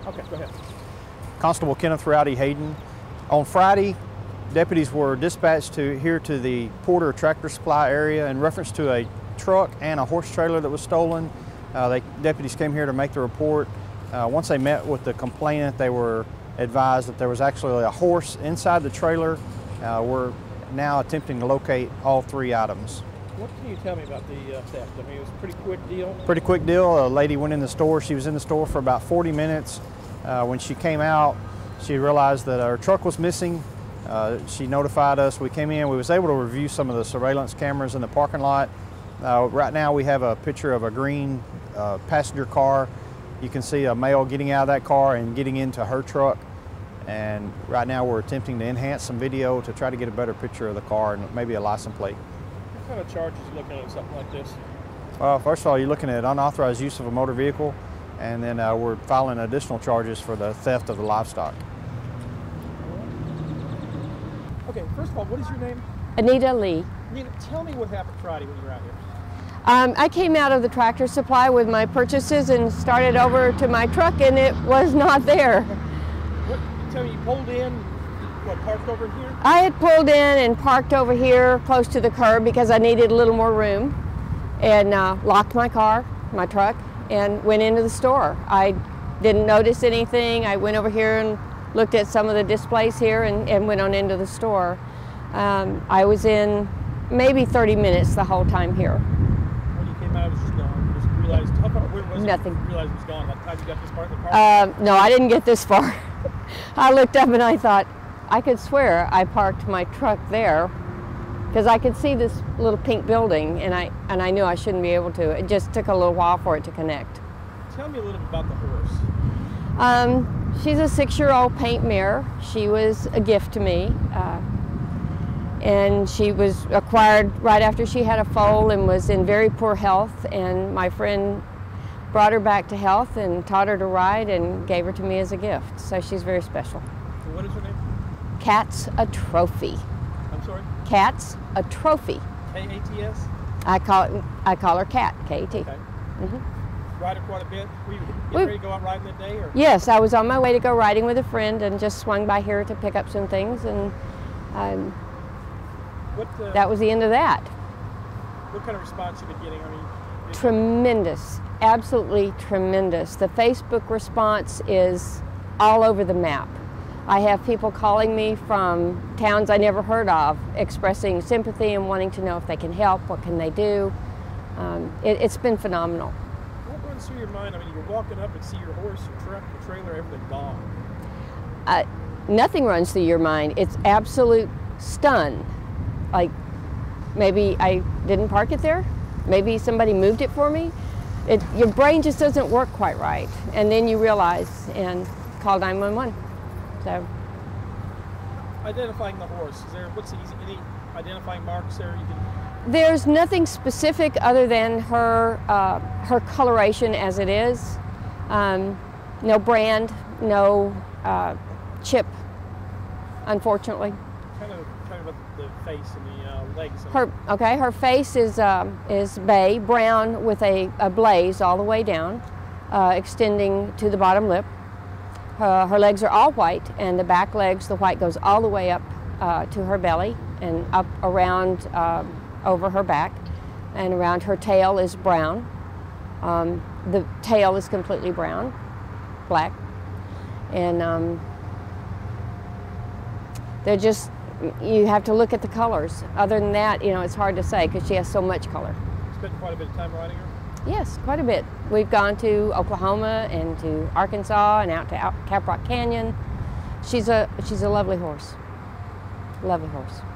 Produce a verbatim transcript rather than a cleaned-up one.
Okay, go ahead. Constable Kenneth Rowdy Hayden. On Friday, deputies were dispatched to here to the Porter Tractor Supply area in reference to a truck and a horse trailer that was stolen. Uh, they, deputies came here to make the report. Uh, once they met with the complainant, they were advised that there was actually a horse inside the trailer. Uh, we're now attempting to locate all three items. What can you tell me about the uh, theft? I mean, it was a pretty quick deal. Pretty quick deal. A lady went in the store. She was in the store for about forty minutes. Uh, when she came out, she realized that her truck was missing. Uh, she notified us. We came in. We was able to review some of the surveillance cameras in the parking lot. Uh, right now we have a picture of a green uh, passenger car. You can see a male getting out of that car and getting into her truck. And right now we're attempting to enhance some video to try to get a better picture of the car and maybe a license plate. What kind of charges are you looking at something like this? Uh, first of all, you're looking at unauthorized use of a motor vehicle, and then uh, we're filing additional charges for the theft of the livestock. Okay, first of all, what is your name? Anita Lee. Anita, tell me what happened Friday when you were out here. Um, I came out of the tractor supply with my purchases and started over to my truck, and it was not there. What, tell me, you pulled in, what, parked over here? I had pulled in and parked over here close to the curb because I needed a little more room, and uh, locked my car, my truck, and went into the store. I didn't notice anything. I went over here and looked at some of the displays here and, and went on into the store. Um, I was in maybe thirty minutes the whole time here. When you came out, it was just gone. You just realized, how far, where was Nothing. it? You realized it was gone. By the time you got this part of the car? Uh, no, I didn't get this far. I looked up and I thought, I could swear I parked my truck there because I could see this little pink building, and I, and I knew I shouldn't be able to. It just took a little while for it to connect. Tell me a little bit about the horse. Um, she's a six-year-old paint mare. She was a gift to me. Uh, and she was acquired right after she had a foal and was in very poor health, and my friend brought her back to health and taught her to ride and gave her to me as a gift. So she's very special. So what is her name? Cat's a trophy. I'm sorry? Cat's a trophy. K A T S? I call it, I call her Cat, K A T. Okay. Mm-hmm. Ride her quite a bit? Were you getting We, ready to go out riding that day? Or? Yes, I was on my way to go riding with a friend and just swung by here to pick up some things, and um, what, uh, that was the end of that. What kind of response you been getting? I mean, Tremendous, absolutely tremendous. The Facebook response is all over the map. I have people calling me from towns I never heard of, expressing sympathy and wanting to know if they can help, what can they do. Um, it, it's been phenomenal. What runs through your mind? I mean, you're walking up and see your horse, your truck, your trailer, everything gone. Uh, nothing runs through your mind. It's absolute stun. Like, maybe I didn't park it there. Maybe somebody moved it for me. It, your brain just doesn't work quite right. And then you realize and call nine one one. So. Identifying the horse, is there, what's the easy, any identifying marks there you can? There's nothing specific other than her, uh, her coloration as it is. Um, no brand, no uh, chip, unfortunately. Kind of talking about the face and the uh, legs. And her, okay, her face is, um, is bay, brown with a, a blaze all the way down, uh, extending to the bottom lip. Uh, her legs are all white, and the back legs, the white goes all the way up uh, to her belly and up around um, over her back, and around her tail is brown. Um, the tail is completely brown, black, and um, they're just, you have to look at the colors. Other than that, you know, it's hard to say because she has so much color. Spent quite a bit of time riding her? Yes, quite a bit. We've gone to Oklahoma and to Arkansas and out to Caprock Canyon. She's a, she's a lovely horse. Lovely horse.